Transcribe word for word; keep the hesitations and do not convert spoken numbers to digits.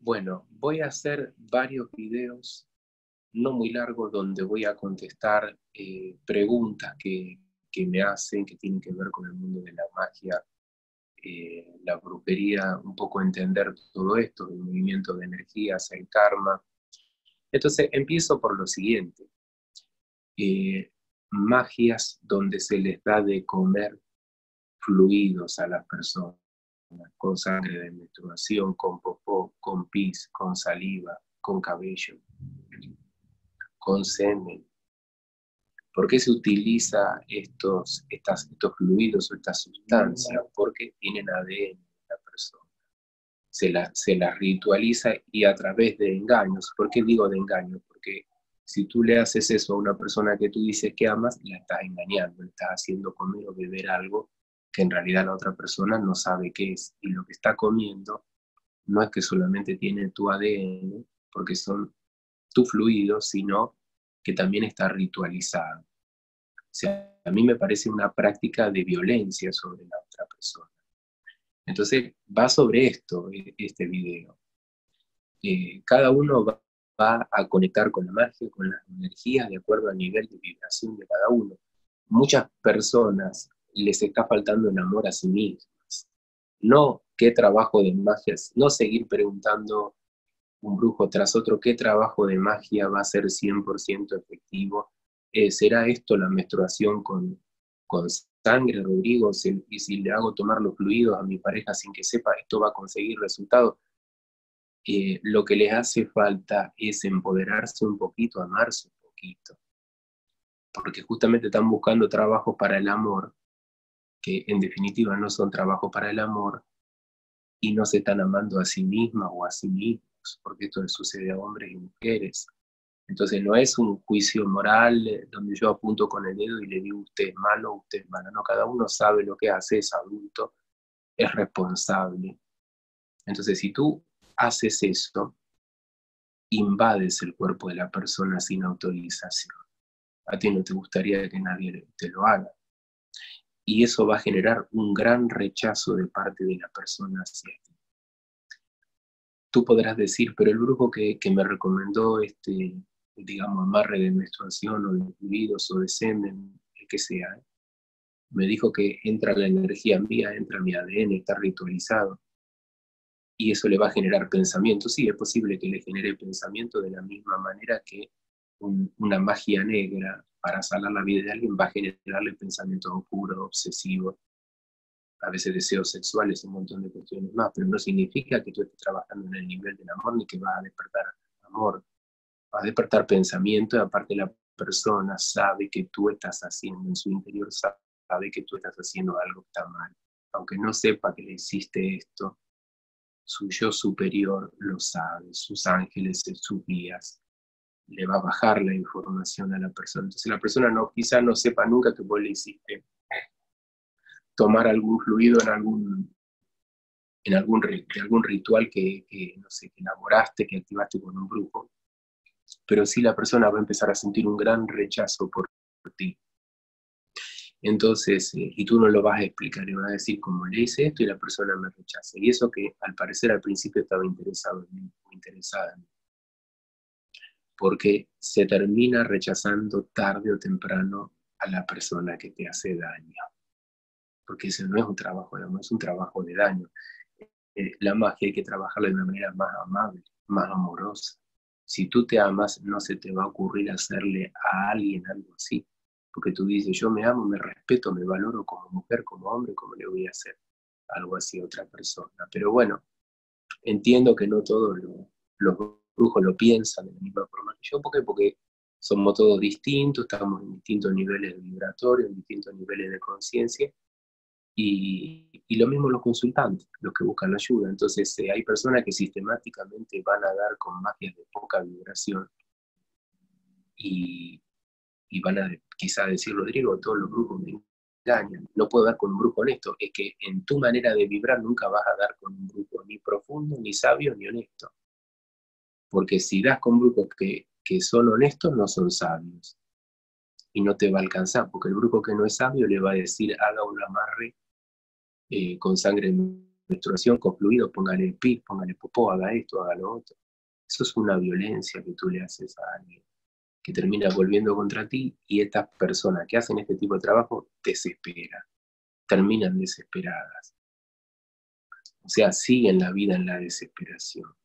Bueno, voy a hacer varios videos, no muy largos, donde voy a contestar eh, preguntas que, que me hacen, que tienen que ver con el mundo de la magia, eh, la brujería, un poco entender todo esto, el movimiento de energías, el karma. Entonces, empiezo por lo siguiente. Eh, magias donde se les da de comer fluidos a las personas, con sangre de menstruación, con popó, con pis, con saliva, con cabello, con semen. ¿Por qué se utiliza estos, estas, estos fluidos o estas sustancias? Porque tienen A D N de la persona. Se la, se la ritualiza y a través de engaños. ¿Por qué digo de engaños? Porque si tú le haces eso a una persona que tú dices que amas, la estás engañando, le estás haciendo comer o beber algo que en realidad la otra persona no sabe qué es. Y lo que está comiendo no es que solamente tiene tu A D N, porque son tus fluidos, sino que también está ritualizado. O sea, a mí me parece una práctica de violencia sobre la otra persona. Entonces, va sobre esto, este video. Eh, cada uno va, va a conectar con la magia, con las energías, de acuerdo al nivel de vibración de cada uno. Muchas personas les está faltando el amor a sí mismas. No qué trabajo de magia, no seguir preguntando un brujo tras otro qué trabajo de magia va a ser cien por ciento efectivo. Eh, ¿Será esto la menstruación con, con sangre, Rodrigo? Si, y si le hago tomar los fluidos a mi pareja sin que sepa, ¿esto va a conseguir resultados? Eh, lo que les hace falta es empoderarse un poquito, amarse un poquito, porque justamente están buscando trabajos para el amor, que en definitiva no son trabajos para el amor, y no se están amando a sí mismas o a sí mismos, porque esto le sucede a hombres y mujeres. Entonces no es un juicio moral eh, donde yo apunto con el dedo y le digo usted es malo, usted es malo. No, cada uno sabe lo que hace, es adulto, es responsable. Entonces si tú haces esto, invades el cuerpo de la persona sin autorización. A ti no te gustaría que nadie te lo haga. Y eso va a generar un gran rechazo de parte de la persona hacia ti. Tú podrás decir, pero el brujo que, que me recomendó este, digamos, amarre de menstruación o de fluidos o de semen, el que sea, ¿eh? Me dijo que entra la energía mía, entra mi A D N, está ritualizado, y eso le va a generar pensamiento. Sí, es posible que le genere pensamiento de la misma manera que un, una magia negra para sanar la vida de alguien va a generarle pensamientos oscuros, obsesivos, a veces deseos sexuales, un montón de cuestiones más, pero no significa que tú estés trabajando en el nivel del amor ni que vas a despertar amor. Va a despertar pensamiento y aparte la persona sabe que tú estás haciendo, en su interior sabe que tú estás haciendo algo que está mal. Aunque no sepa que le hiciste esto, su yo superior lo sabe, sus ángeles, sus guías, le va a bajar la información a la persona. Entonces la persona no, quizá no sepa nunca que vos le hiciste tomar algún fluido en algún, en algún, en algún ritual que, que, no sé, que elaboraste, que activaste con un brujo. Pero sí la persona va a empezar a sentir un gran rechazo por, por ti. Entonces, eh, y tú no lo vas a explicar, le vas a decir, como le hice esto y la persona me rechaza. Y eso que al parecer al principio estaba interesado en mí, interesada en mí. Porque se termina rechazando tarde o temprano a la persona que te hace daño. Porque ese no es un trabajo de amor, es un trabajo de daño. Eh, la magia hay que trabajarla de una manera más amable, más amorosa. Si tú te amas, no se te va a ocurrir hacerle a alguien algo así. Porque tú dices, yo me amo, me respeto, me valoro como mujer, como hombre, ¿cómo le voy a hacer algo así a otra persona? Pero bueno, entiendo que no todos lo, los brujos lo piensan de la misma forma que yo, porque, porque somos todos distintos, estamos en distintos niveles vibratorios, en distintos niveles de conciencia, y, y lo mismo los consultantes, los que buscan ayuda. Entonces eh, hay personas que sistemáticamente van a dar con magias de poca vibración y, y van a quizá decir, Rodrigo, todos los brujos me engañan, no puedo dar con un brujo honesto. Es que en tu manera de vibrar nunca vas a dar con un brujo ni profundo, ni sabio, ni honesto. Porque si das con brujos que, que son honestos, no son sabios. Y no te va a alcanzar, porque el brujo que no es sabio le va a decir, haga un amarre eh, con sangre menstruación con fluido, póngale pis, póngale popó, haga esto, haga lo otro. Eso es una violencia que tú le haces a alguien, que termina volviendo contra ti, y estas personas que hacen este tipo de trabajo desesperan, terminan desesperadas. O sea, siguen la vida en la desesperación.